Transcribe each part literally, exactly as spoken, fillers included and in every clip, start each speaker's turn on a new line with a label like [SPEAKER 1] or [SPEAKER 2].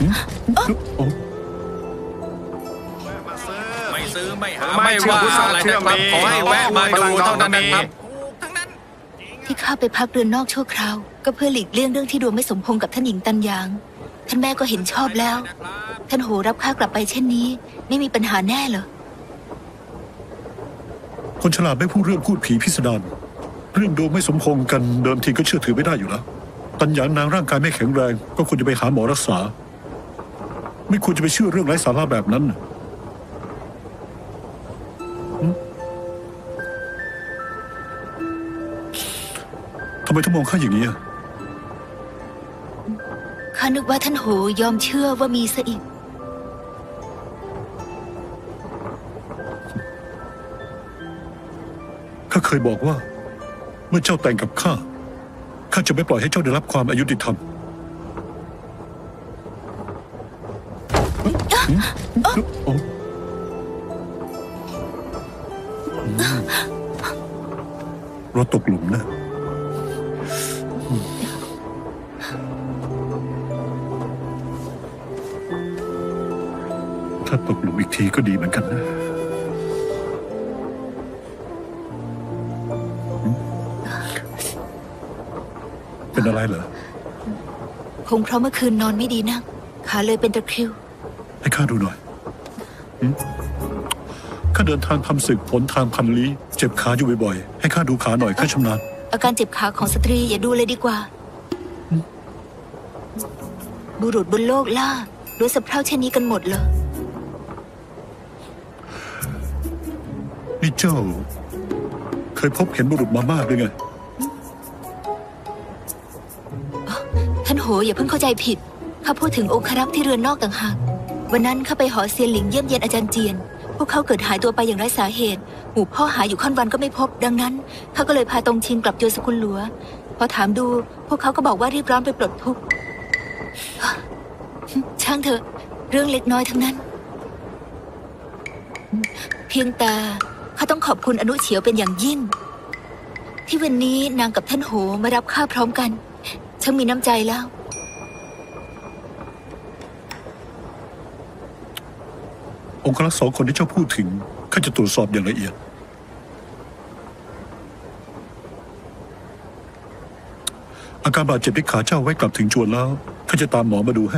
[SPEAKER 1] ไม่ซื้อไม่หาไม่ว่าอะไรนะครับขอให้แวะมาดูเท่านั้นนะครับ
[SPEAKER 2] ที่ข้าไปพักเรือนนอกชั่วคราวก็เพื่อหลีกเลี่ยงเรื่องที่ดวงไม่สมพงษ์กับท่านหญิงตันหยางท่านแม่ก็เห็นชอบแล้วท่านโหรับข้ากลับไปเช่นนี้ไม่มีปัญหาแน่เหรอ
[SPEAKER 3] คนฉลาดไม่พูดเรื่องพูดผีพิสดารเรื่องดวงไม่สมพงษ์กันเดิมทีก็เชื่อถือไม่ได้อยู่แล้วตันหยางนางร่างกายไม่แข็งแรงก็ควรจะไปหาหมอรักษาไม่ควรจะไปเชื่อเรื่องไร้สาระแบบนั้นทำไมต้องมองข้าอย่างนี้อ่ะ
[SPEAKER 2] ข้านึกว่าท่านโหยอมเชื่อว่ามีซะอีก
[SPEAKER 3] ข้าเคยบอกว่าเมื่อเจ้าแต่งกับข้าข้าจะไม่ปล่อยให้เจ้าได้รับความอายุติธรรมเราตกหลุมนะถ้าตกหลุมอีกทีก็ดีเหมือนกันนะเป็นอะไรเหรอ
[SPEAKER 2] คงเพราะเมื่อคืนนอนไม่ดีนักขาเลยเป็นตะคริว
[SPEAKER 3] ให้ข้าดูหน่อยข้าเดินทางทำศึกผลทางพันลี้เจ็บขาอยู่บ่อยๆให้ข้าดูขาหน่อยข้าชำนาญ
[SPEAKER 2] อาการเจ็บขาของสตรีอย่าดูเลยดีกว่าบุรุษบนโลกล่ารู้สะเพร่าเช่นนี้กันหมดเหรอ
[SPEAKER 3] นี่เจ้าเคยพบเห็นบุรุษมามากเลยไง
[SPEAKER 2] ท่านโหอย่าเพิ่งเข้าใจผิดข้าพูดถึงองครักษ์ที่เรือนนอกต่างหากวันนั้นข้าไปหอเซียนหลิงเยี่ยมเยียนอาจารย์เจียนพวกเขาเกิดหายตัวไปอย่างไร้สาเหตุหมู่พ่อหาอยู่ค่อนวันก็ไม่พบดังนั้นข้าก็เลยพาตงชินกลับจวนสกุลหลัวพอถามดูพวกเขาก็บอกว่ารีบร้อนไปปลดทุกข์ช่างเถอะเรื่องเล็กน้อยทั้งนั้นเพียงแต่ข้าต้องขอบคุณอนุเฉียวเป็นอย่างยิ่งที่วันนี้นางกับท่านโหมารับข้าพร้อมกันช่างมีน้ำใจแล้ว
[SPEAKER 3] องครักษ์สองคนที่เจ้าพูดถึงข้าจะตรวจสอบอย่างละเอียดอาการบาดเจ็บที่ขาเจ้าไว้กลับถึงจวนแล้วข้าจะตามหมอมาดูให้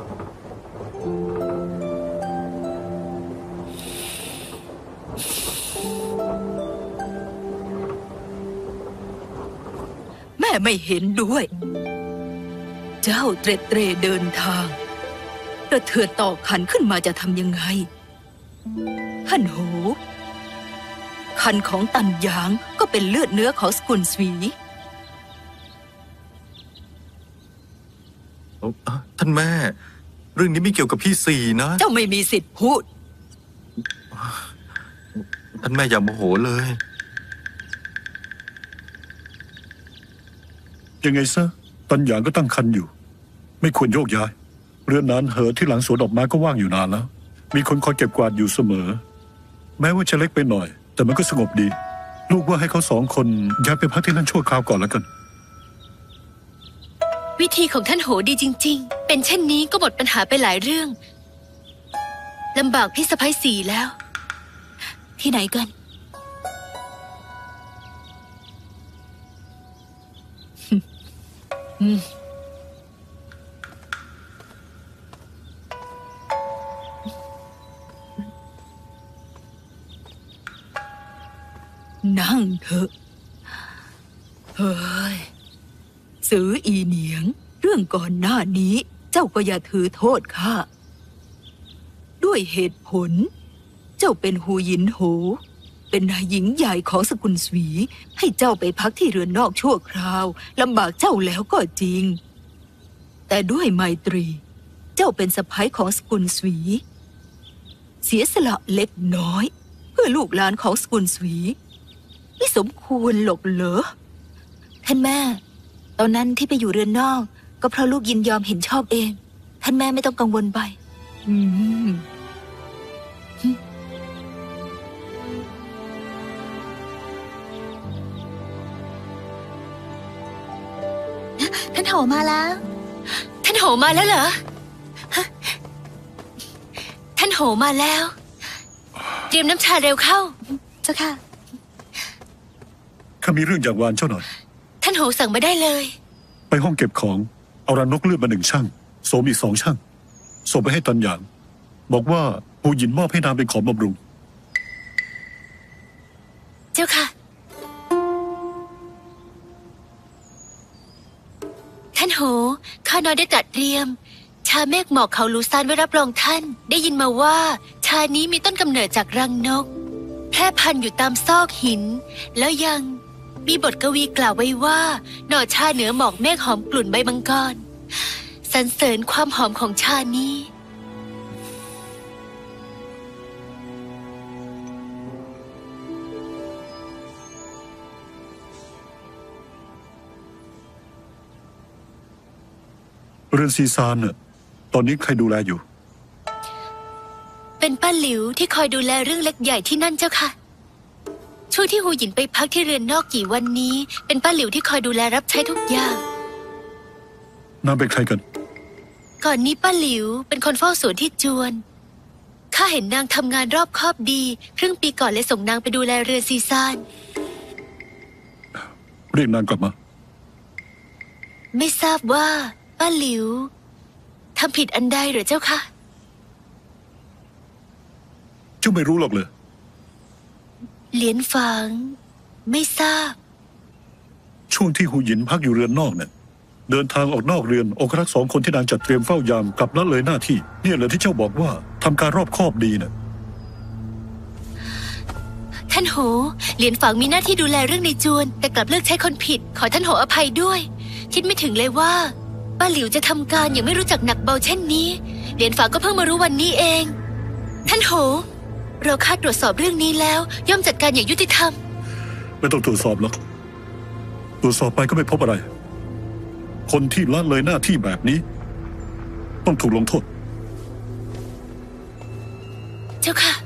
[SPEAKER 4] แม่ไม่เห็นด้วยเจ้าเตร็ดเตร่เดินทางกระเทือนต่อขันขึ้นมาจะทำยังไงท่านโหคันของตันหยางก็เป็นเลือดเนื้อของสกุลสวี
[SPEAKER 1] ท่านแม่เรื่องนี้ไม่เกี่ยวกับพี่สี่นะ
[SPEAKER 4] เจ้าไม่มีสิทธิ์พูด
[SPEAKER 1] ท่านแม่อย่าโมโหเลย
[SPEAKER 3] ยังไงซะตันหยางก็ตั้งครรภ์อยู่ไม่ควรโยกย้ายเรือนนานเหอที่หลังสวนดอกไม้ก็ว่างอยู่นานแล้วมีคนคอยเก็บกวาดอยู่เสมอแม้ว่าจะเล็กไปหน่อยแต่มันก็สงบดีลูกว่าให้เขาสองคนย้ายไปพักที่นั่นชั่วคราวก่อนแล้วกัน
[SPEAKER 2] วิธีของท่านโหดีจริงๆเป็นเช่นนี้ก็หมดปัญหาไปหลายเรื่องลำบากพี่สะใภ้สี่แล้วที่ไหนกันอืม
[SPEAKER 4] นั่งเถอะเฮ้ยสืออีเหนียงเรื่องก่อนหน้านี้เจ้าก็อย่าถือโทษข้าด้วยเหตุผลเจ้าเป็นหูหยินโหเป็นนายหญิงใหญ่ของสกุลสวีให้เจ้าไปพักที่เรือนนอกชั่วคราวลำบากเจ้าแล้วก็จริงแต่ด้วยไมตรีเจ้าเป็นสะใภ้ของสกุลสวีเสียสละเล็กน้อยเพื่อลูกหลานของสกุลสวีไม่สมควรหรอกเหรอ
[SPEAKER 2] ท่านแม่ตอนนั้นที่ไปอยู่เรือนนอกก็เพราะลูกยินยอมเห็นชอบเองท่านแม่ไม่ต้องกังวลไป
[SPEAKER 4] อืม
[SPEAKER 2] ท่านโหมาแล้วท่านโหมาแล้วเหรอโหมาแล้ว เตรียมน้ำชาเร็วเข้า
[SPEAKER 5] เจ้าค่ะ
[SPEAKER 3] ข้ามีเรื่องอยากวานเจ้าหน่อย
[SPEAKER 2] ท่านโหสั่งมาได้เลย
[SPEAKER 3] ไปห้องเก็บของเอารังนกเลือดมาหนึ่งช่างโสมอีกสองช่างส่งไปให้ตันหยางบอกว่าหูหยินมอบให้นางเป็นของบำรุง
[SPEAKER 2] เจ้าค่ะ ท่านโหข้าน้อยได้ตรัสเตรียม ชาเมฆหมอกเขาลูซานไว้รับรองท่าน ได้ยินมาว่า ชานี้มีต้นกำเนิดจากรังนก แพร่พันธุ์อยู่ตามซอกหิน แล้วยังมีบทกวีกล่าวไว้ว่า หน่อชาเหนือหมอกเมฆหอมกลุ่นใบมังกรสรรเสริญความหอมของชานี้
[SPEAKER 3] เรือนซีซานน่ะตอนนี้ใครดูแลอยู่
[SPEAKER 2] เป็นป้าหลิวที่คอยดูแลเรื่องเล็กใหญ่ที่นั่นเจ้าค่ะ ช่วงที่หูหยินไปพักที่เรือนนอกกี่วันนี้ เป็นป้าหลิวที่คอยดูแลรับใช้ทุกอย่าง
[SPEAKER 3] นางเป็นใครกัน
[SPEAKER 2] ก่อนนี้ป้าหลิวเป็นคนเฝ้าสวนที่จวนข้าเห็นนางทำงานรอบคอบดีครึ่งปีก่อนเลยส่งนางไปดูแลเรือนซีซาน
[SPEAKER 3] เรียกนางกลับมา
[SPEAKER 2] ไม่ทราบว่าป้าหลิวทำผิดอันใดหรือเจ้าคะ
[SPEAKER 3] เจ้าไม่รู้หรอกเลย
[SPEAKER 2] เหลียนฝางไม่ทราบ
[SPEAKER 3] ช่วงที่หูหยินพักอยู่เรือนนอกเนี่ยเดินทางออกนอกเรือนองครักษ์สองคนที่นางจัดเตรียมเฝ้ายามกลับละเลยหน้าที่เนี่ยเหรอที่เจ้าบอกว่าทำการรอบคอบดีน่ะ
[SPEAKER 2] ท่านโหเหลียนฝางมีหน้าที่ดูแลเรื่องในจวน แต่กลับเลือกใช้คนผิด ขอท่านโหอภัยด้วย คิดไม่ถึงเลยว่าป้าหลิวจะทำการอย่างไม่รู้จักหนักเบาเช่นนี้เหลียนฝางก็เพิ่งมารู้วันนี้เอง ท่านโหเราคาดตรวจสอบเรื่องนี้แล้วย่อมจัดการอย่างยุติธรรม
[SPEAKER 3] ไม่ต้องตรวจสอบหรอกตรวจสอบไปก็ไม่พบอะไร คนที่ละเลยหน้าที่แบบนี้ ต้องถูกลงโทษ
[SPEAKER 2] เจ้าค่ะ